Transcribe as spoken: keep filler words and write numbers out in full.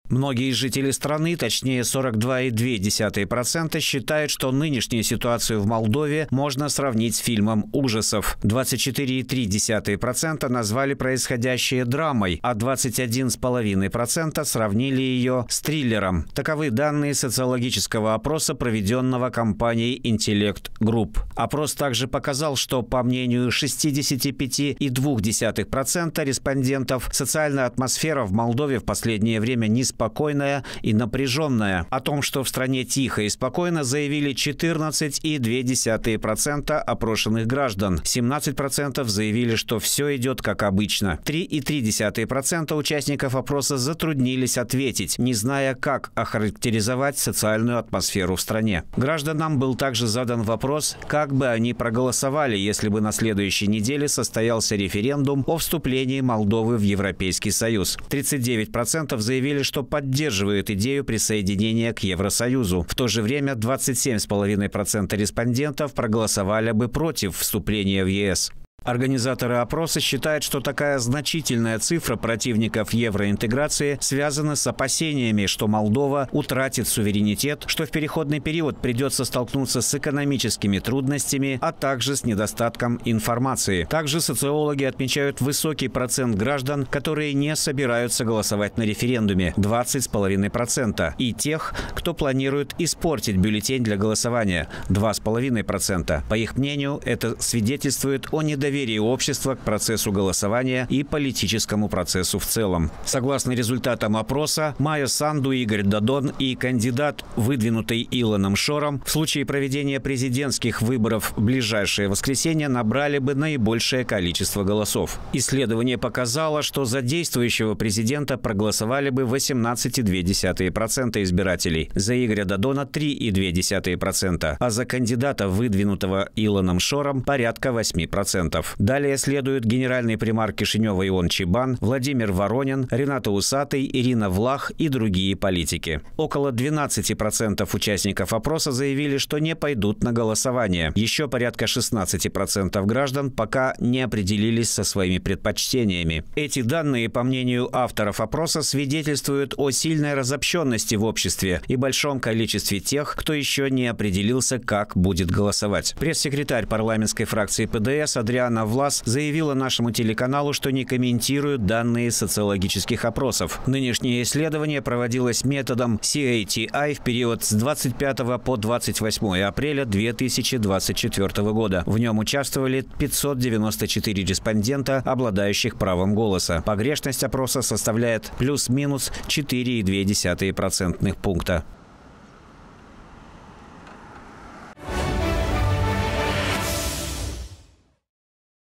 Многие жители страны, точнее сорок два и две десятых процента, считают, что нынешнюю ситуацию в Молдове можно сравнить с фильмом ужасов. двадцать четыре и три десятых процента назвали происходящее драмой, а двадцать один и пять десятых процента сравнили ее с триллером. Таковы данные социологического опроса, проведенного компанией «Интеллект Групп». Опрос также показал, что, по мнению шестидесяти пяти и двух десятых процента респондентов, социальная атмосфера в Молдове в последнее время неспокойная и напряженная. О том, что в стране тихо и спокойно, заявили четырнадцать и две десятых процента опрошенных граждан. семнадцать процентов заявили, что все идет как обычно. три и три десятых процента участников опроса затруднились ответить, не зная, как охарактеризовать социальную атмосферу в стране. Гражданам был также задан вопрос, как бы они проголосовали, если бы на следующей неделе состоялся референдум о вступлении Молдовы в Европейский Союз. тридцать девять процентов заявили, что поддерживают идею присоединения к Евросоюзу. В то же время двадцать семь и пять десятых процента респондентов проголосовали бы против вступления в ЕС. Организаторы опроса считают, что такая значительная цифра противников евроинтеграции связана с опасениями, что Молдова утратит суверенитет, что в переходный период придется столкнуться с экономическими трудностями, а также с недостатком информации. Также социологи отмечают высокий процент граждан, которые не собираются голосовать на референдуме – двадцать и пять десятых процента, и тех, кто планирует испортить бюллетень для голосования – два и пять десятых процента. По их мнению, это свидетельствует о недоверии доверие общества к процессу голосования и политическому процессу в целом. Согласно результатам опроса, Майя Санду, Игорь Додон и кандидат, выдвинутый Илоном Шором, в случае проведения президентских выборов в ближайшее воскресенье набрали бы наибольшее количество голосов. Исследование показало, что за действующего президента проголосовали бы восемнадцать и две десятых процента избирателей, за Игоря Додона – три и две десятых процента, а за кандидата, выдвинутого Илоном Шором, порядка восьми процентов. Далее следуют генеральный примар Кишинева Ион Чибан, Владимир Воронин, Ренат Усатый, Ирина Влах и другие политики. Около двенадцати процентов участников опроса заявили, что не пойдут на голосование. Еще порядка шестнадцати процентов граждан пока не определились со своими предпочтениями. Эти данные, по мнению авторов опроса, свидетельствуют о сильной разобщенности в обществе и большом количестве тех, кто еще не определился, как будет голосовать. Пресс-секретарь парламентской фракции ПДС Адриана Влас заявила нашему телеканалу, что не комментирует данные социологических опросов. Нынешнее исследование проводилось методом си эй ти ай в период с двадцать пятого по двадцать восьмое апреля две тысячи двадцать четвёртого года. В нем участвовали пятьсот девяносто четыре респондента, обладающих правом голоса. Погрешность опроса составляет плюс-минус четыре и две десятых процентных пункта.